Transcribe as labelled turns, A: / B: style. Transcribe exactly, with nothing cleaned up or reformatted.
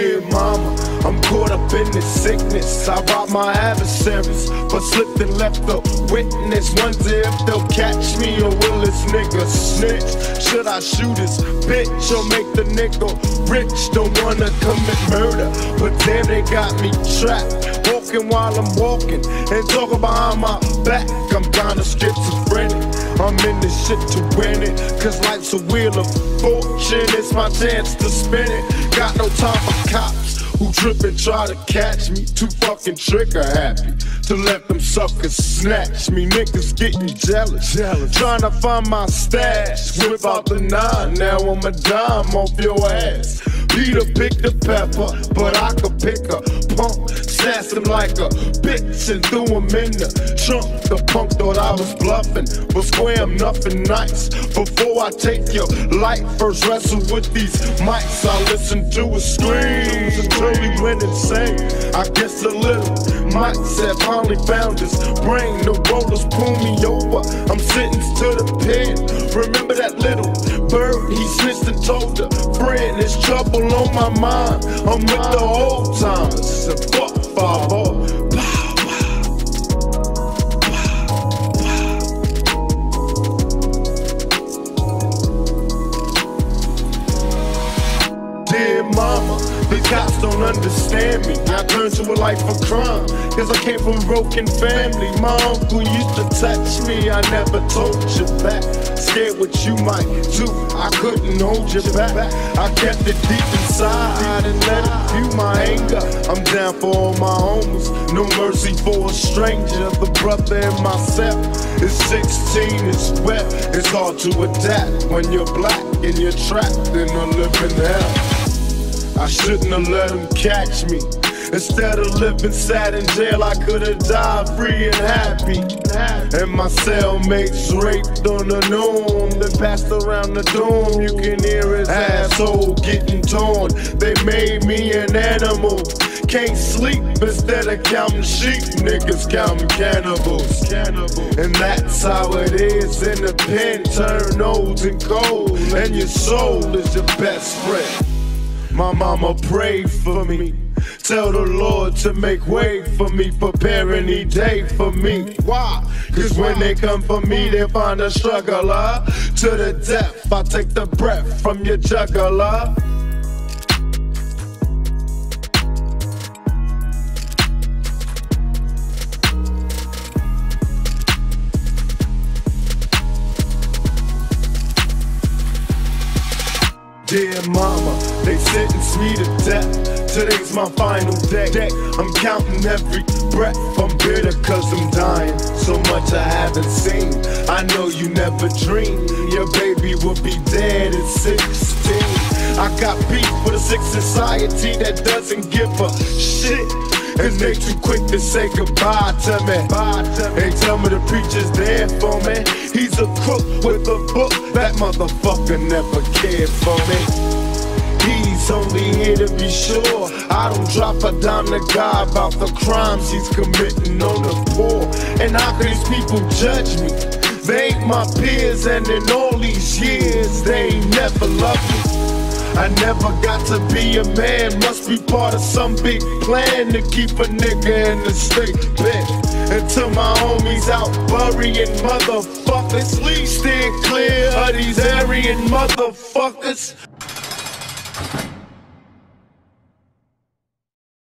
A: Dear mama, I'm caught up in this sickness. I robbed my adversaries, but slipped and left a witness. Wonder if they'll catch me or will this nigga snitch? Should I shoot this bitch or make the nigga rich? Don't wanna commit murder, but damn they got me trapped. Walking while I'm walking and talking behind my back. I'm kinda schizophrenic. I'm in this shit to win it, cause life's a wheel of fortune. It's my chance to spin it. Got no time for cops who trip and try to catch me. Too fucking trigger happy to let them suckers snatch me. Niggas getting jealous, jealous. Trying to find my stash. Whip out the nine, now I'm a dime off your ass. Peter picked the pepper, but I could pick a punk. Snatched him like a bitch and threw him in the trunk. The punk thought I was bluffing, but swear I'm nothing nice. Before I take your life, first wrestle with these mics. I listen to his screams until he went insane. I guess a little Mike said finally found his brain. The rollers pull me over, I'm sitting to the pen. Remember that little bird, he snitched and told a friend. There's trouble on my mind, I'm with the old timers. And fuck five oh. Dear mama, the cops don't understand me. I turned to a life of crime, cause I came from a broken family. My uncle used to touch me, I never told you back. Scared what you might do, I couldn't hold you back. I kept it deep inside and let it fuel my anger. I'm down for all my homies, no mercy for a stranger. The brother in myself is sixteen, it's wet. It's hard to adapt when you're black and you're trapped in a living hell. I shouldn't have let him catch me. Instead of living sad in jail, I could've died free and happy. And my cellmates raped on the norm, then passed around the dorm. You can hear his asshole getting torn. They made me an animal. Can't sleep instead of counting sheep. Niggas counting cannibals. And that's how it is in the pen. Turn old and cold, and your soul is your best friend. My mama prayed for me. Tell the Lord to make way for me, prepare any day for me. Why? Cause when they come for me, they find a struggler. To the death, I take the breath from your juggler. Dear mama, they sentence me to death. Today's my final day. I'm counting every breath. I'm bitter cause I'm dying. So much I haven't seen. I know you never dreamed your baby would be dead at sixteen. I got beef with a sick society that doesn't give a shit. And they too quick to say goodbye to me. They tell me the preacher's there for me. He's a crook with a book. That motherfucker never cared for me. He's only here to be sure I don't drop a dime to God about the crimes he's committing on the poor. And how can these people judge me? They ain't my peers, and in all these years they ain't never loved me. I never got to be a man, must be part of some big plan to keep a nigga in the state bed. Until my homies out burying motherfuckers, steer clear of these Aryan motherfuckers.